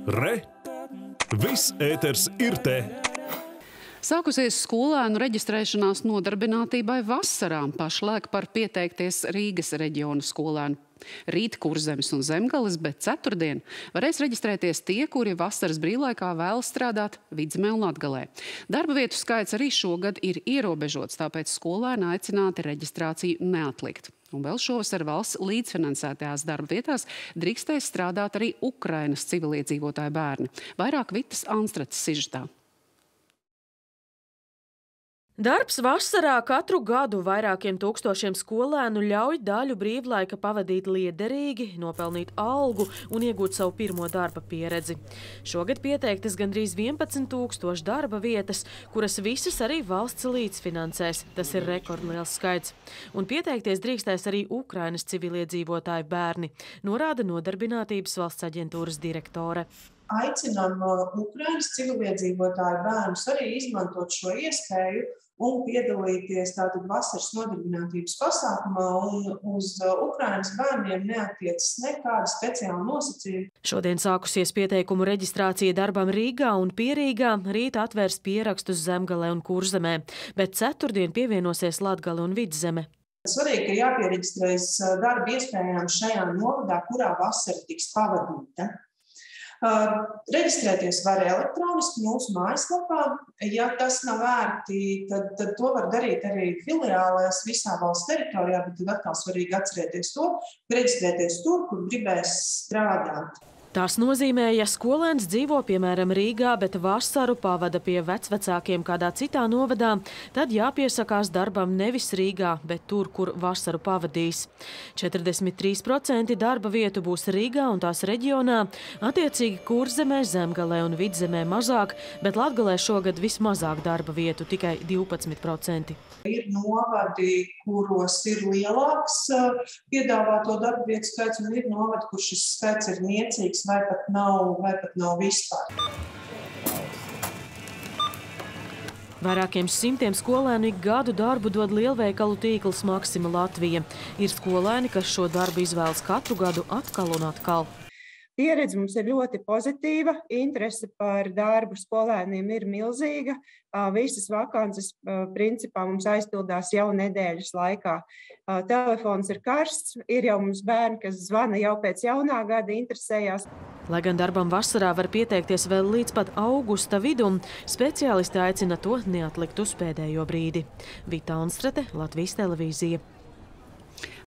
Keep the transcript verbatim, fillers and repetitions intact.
Re! Viss ēters ir te! Sākusies skolēnu reģistrēšanās nodarbinātībai vasarā. Pašlaik par pieteikties Rīgas reģiona skolēnu. Rīt Kurzemes un Zemgales, bet ceturtdien varēs reģistrēties tie, kuri vasaras brīvlaikā vēlas strādāt Vidzemē un Latgalē. Darba vietu skaits arī šogad ir ierobežots, tāpēc skolēni aicināti reģistrāciju neatlikt. Un vēl šovasar valsts līdzfinansētajās darba vietās drīkstēs strādāt arī Ukrainas civiliedzīvotāju bērni. Vairāk Vitas Anstrates sižetā. Darbs vasarā katru gadu vairākiem tūkstošiem skolēnu ļauj daļu brīvlaika pavadīt liederīgi, nopelnīt algu un iegūt savu pirmo darba pieredzi. Šogad pieteiktas gandrīz vienpadsmit tūkstoši darba vietas, kuras visas arī valsts līdzfinansēs. Tas ir rekordliels skaits. Un pieteikties drīkstēs arī Ukrainas civiliedzīvotāju bērni, norāda Nodarbinātības valsts aģentūras direktore. Aicinām Ukrainas civiliedzīvotāju bērnus arī izmantot šo iespēju un piedalīties tātad vasaras nodarbinātības pasākumā, un uz Ukrainas bērniem neattiecas nekāda speciāla nosacījuma. Šodien sākusies pieteikumu reģistrācija darbam Rīgā un Pierīgā, rīt atvērs pierakstus Zemgalē un Kurzemē, bet ceturtdien pievienosies Latgale un Vidzeme. Svarīgi, ka jāpiereģistrējas darba iespējām šajā novadā, kurā vasara tiks pavadīta. Uh, reģistrēties var elektroniski mūsu mājaslapā. Ja tas nav ērti, tad, tad to var darīt arī filiālēs visā valsts teritorijā, bet tad atkal svarīgi atcerēties to, reģistrēties tur, kur gribēs strādāt. Tas nozīmē, ja skolēns dzīvo, piemēram, Rīgā, bet vasaru pavada pie vecvecākiem kādā citā novadā, tad jāpiesakās darbam nevis Rīgā, bet tur, kur vasaru pavadīs. četrdesmit trīs procenti darba vietu būs Rīgā un tās reģionā, attiecīgi Kurzemē, Zemgalē un Vidzemē mazāk, bet Latgalē šogad vismazāk darba vietu, tikai divpadsmit procenti. Ir novadi, kuros ir lielāks piedāvāto darba vietu skaits, un ir novadi, kur šis skaits ir niecīgs vai pat nav, vai pat nav vispār. Vairākiem simtiem skolēnu ik gadu darbu dod lielveikalu tīkls Maxima Latvija. Ir skolēni, kas šo darbu izvēlas katru gadu atkal un atkal. Pieredze mums ir ļoti pozitīva, interese par darbu skolēniem ir milzīga. Visas vakances principā mums aizpildās jau nedēļas laikā. Telefons ir karsts, ir jau mums bērni, kas zvana jau pēc jaunā gada, interesējās. Lai gan darbam vasarā var pieteikties vēl līdz pat augusta vidum, speciālisti aicina to neatlikt uz pēdējo brīdi. Vita Anstrate, Latvijas televīzija.